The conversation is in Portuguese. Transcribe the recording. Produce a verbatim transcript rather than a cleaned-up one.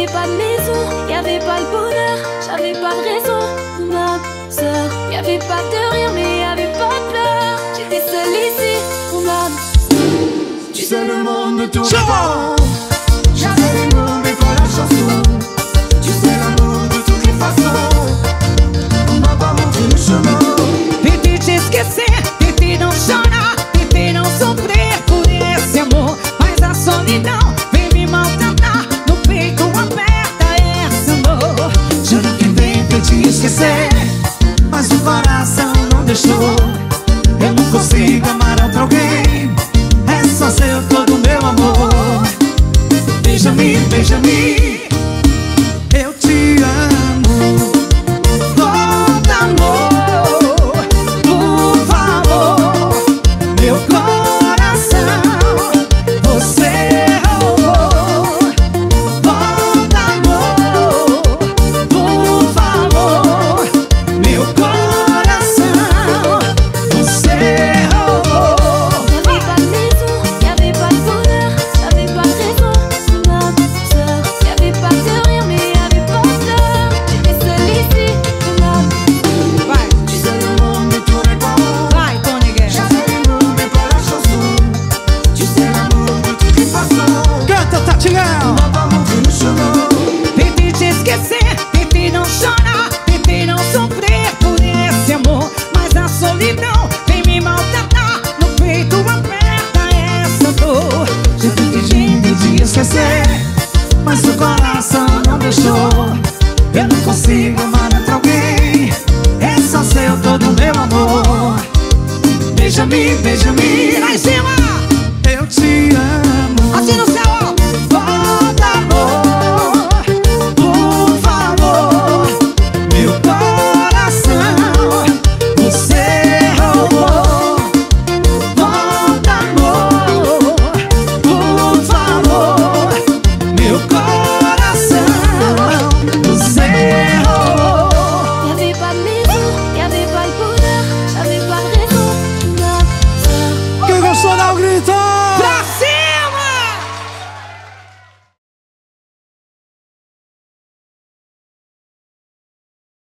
Y'avait pas de maison, y'avait pas le bonheur, j'avais pas de raison, ma sœur. Y'avait pas de rire, mais y'avait pas de pleurs. J'étais seule ici, mon âme. Tu sais le monde ne tourne pas. J'avais les mots mais pas la chanson. Tu sais l'amour de toutes les façons. On m'a pas montré le chemin. Tentei te esquecer, tentei não chorar, tentei não sofrer por esse amor, mas a solidão vem me maltratar. No peito aperta esse amor. Juro que tentei te esquecer, mas o coração não deixou. Eu não consigo amar outro alguém, é só seu todo meu amor. Beija-me, beija-me, eu te amo. Volta, amor, por favor. Meu coração você roubou. Volta, amor, por favor. Meu coração você roubou. Y'avait pas de maison, y'avait pas de bonheur, j'avais pas de raison, ma sœur. Y'avait pas de rire, mais y'avait pas de pleurs. J'étais seule ici, mon âme. Vai, Tu sais le monde ne tourne pas. vai, Tony Guerra. J'avais les mots mais pas la chanson. Tu sais l'amour de toutes les façons. Canta, Tatiana!